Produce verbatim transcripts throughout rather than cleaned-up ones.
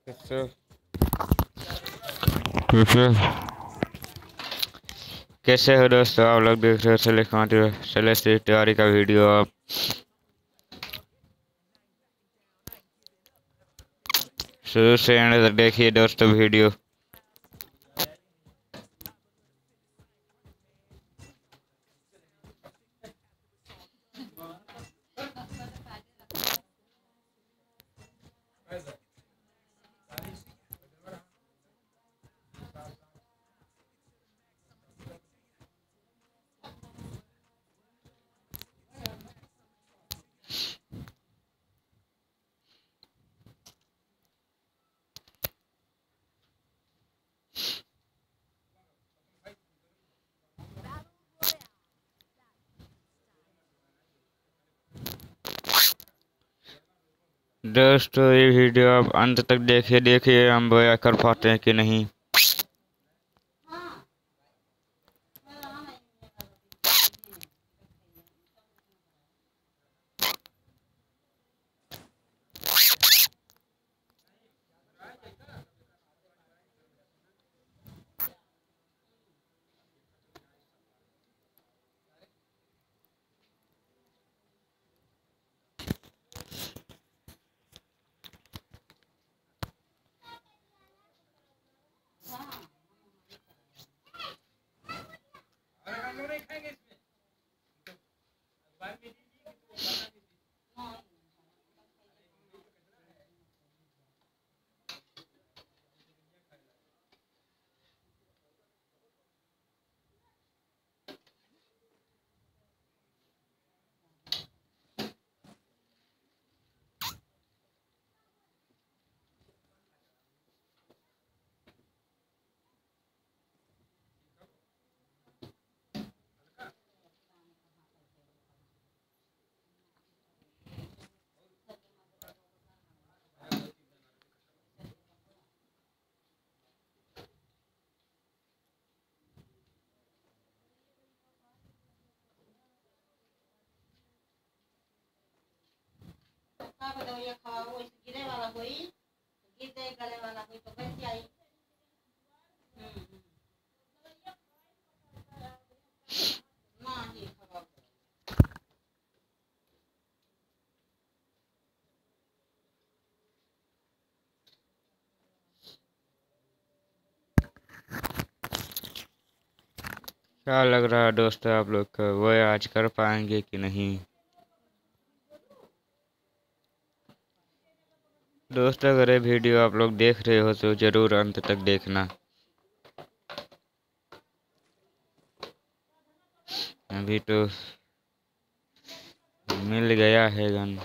कैसे कैसे कैसे हो दोस्तों? आप लोग देख रहे हो शैलेश शैलेश तिवारी का वीडियो। आप शुरू से एंड तक देखिए दोस्तों वीडियो। दोस्तों ये वीडियो आप अंत तक देखिए देखिए हम बयां कर पाते हैं कि नहीं। क्या लग रहा है दोस्तों आप लोग को, वो आज कर पाएंगे कि नहीं? दोस्तों अगर ये वीडियो आप लोग देख रहे हो तो जरूर अंत तक देखना। अभी तो मिल गया है गन।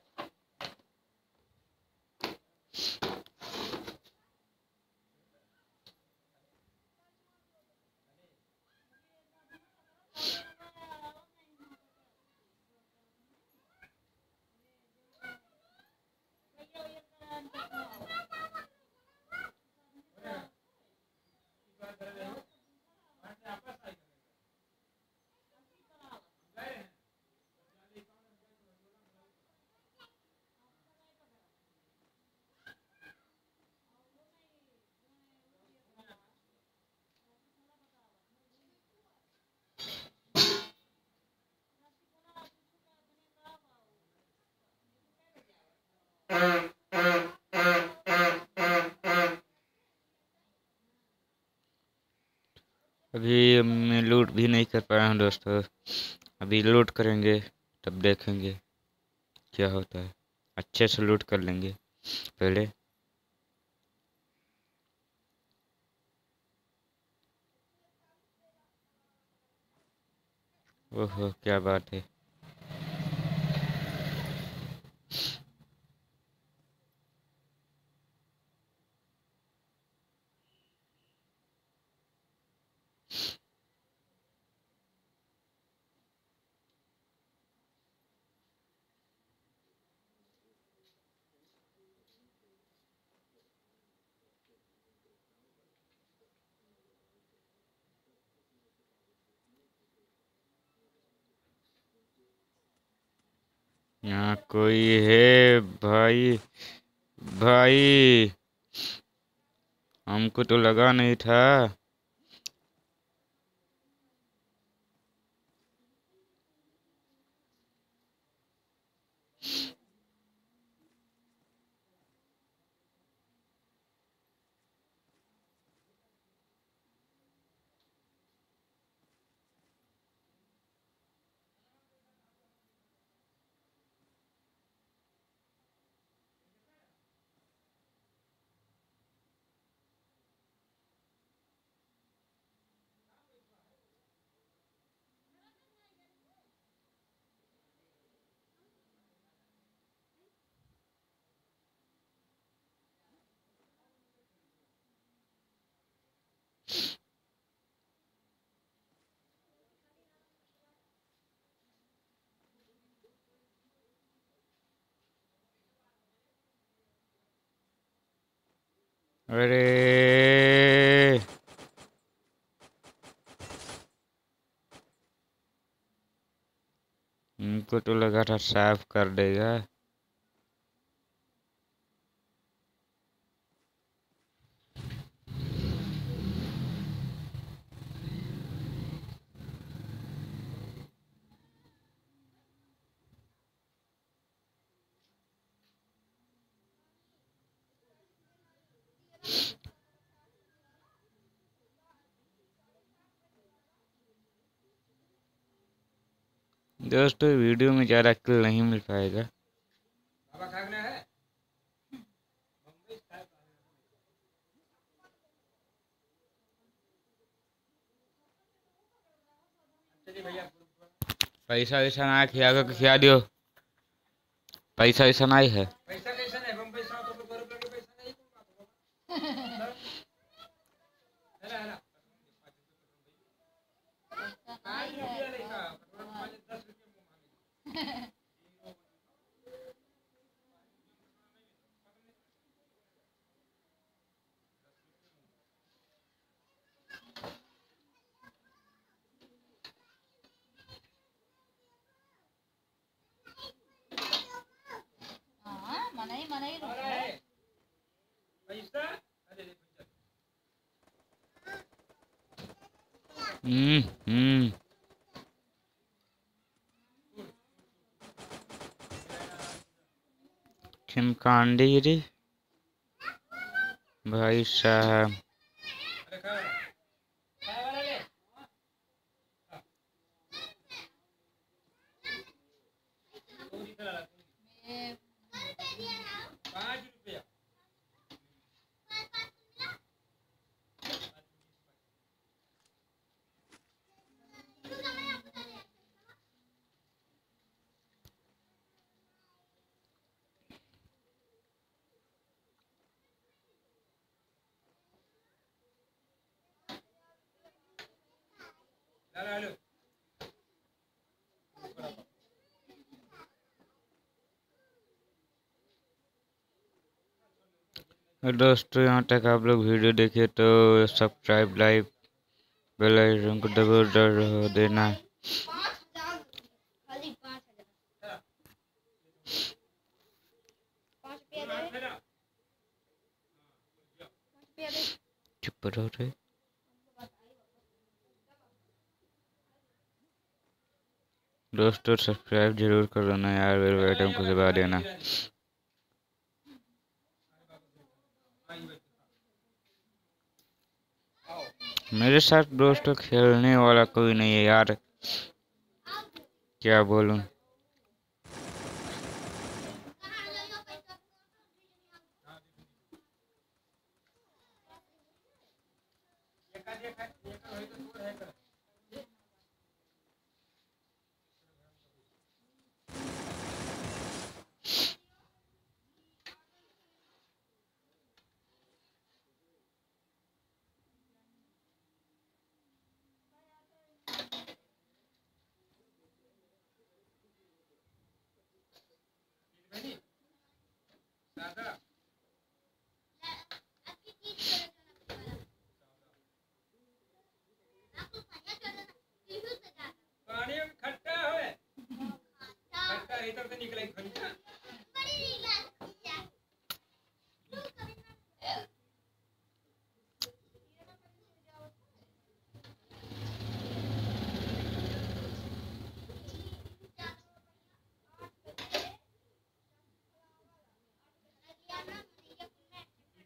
अभी मैं लूट भी नहीं कर पाया हूँ दोस्तों। अभी लूट करेंगे तब देखेंगे क्या होता है। अच्छे से लूट कर लेंगे पहले। ओहो क्या बात है। यहाँ कोई है भाई? भाई हमको तो लगा नहीं था। अरे हमको तो लगा था साफ कर देगा। दोस्तों वीडियो में ज़्यादा किल नहीं मिल पाएगा। पैसा वैसा ना खिया को खिया दियो। पैसा वैसा नहीं है। हम्म हम्म चिमकांडी रे भाई साहब। दोस्तों यहाँ तक आप लोग वीडियो देखे तो सब्सक्राइब लाइक बेल आइकन को दबा दबा देना। चुप रहो रे। दोस्तों सब्सक्राइब जरूर कर देना यार, बेल आइकन को दबा देना। मेरे साथ दोस्तों खेलने वाला कोई नहीं है यार, क्या बोलूं।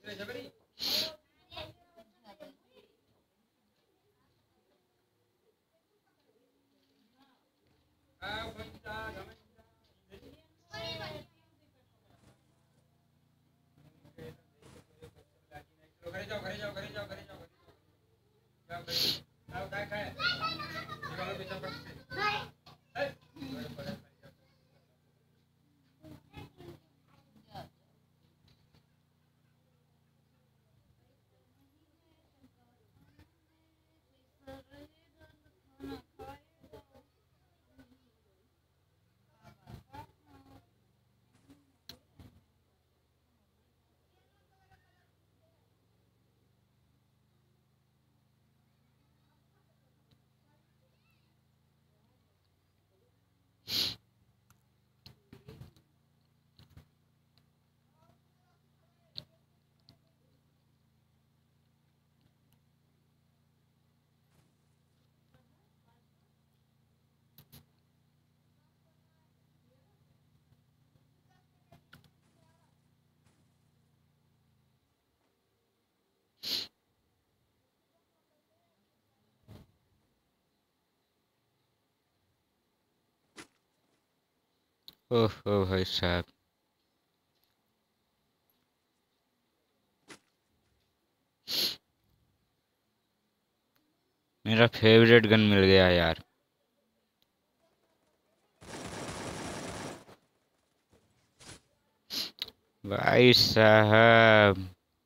ओह ओ भाई साहब, मेरा फेवरेट गन मिल गया यार। भाई साहब,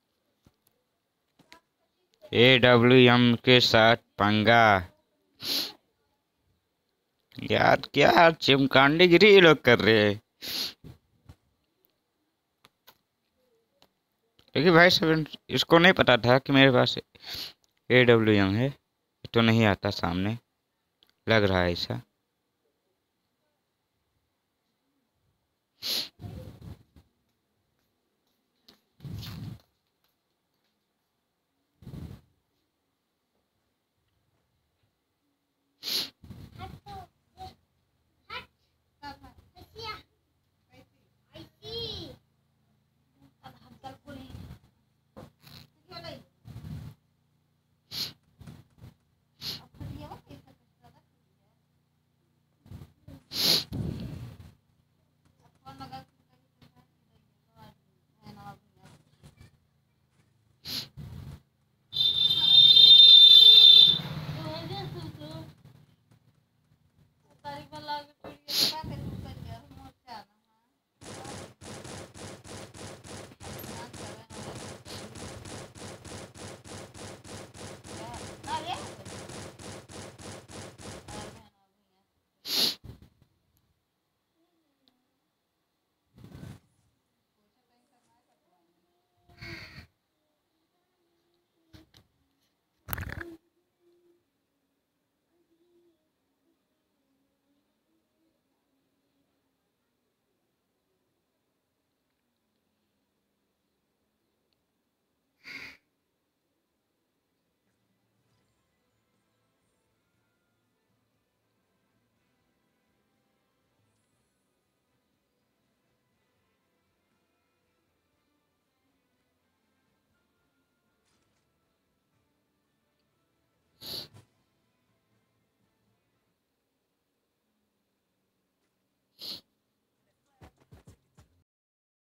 ए डब्ल्यू एम के साथ पंगा। यार क्या चिमकांडीगिरी ये लोग कर रहे हैं। देखिए भाई साहब, इसको नहीं पता था कि मेरे पास ए डब्ल्यू एम है, तो नहीं आता सामने, लग रहा है ऐसा।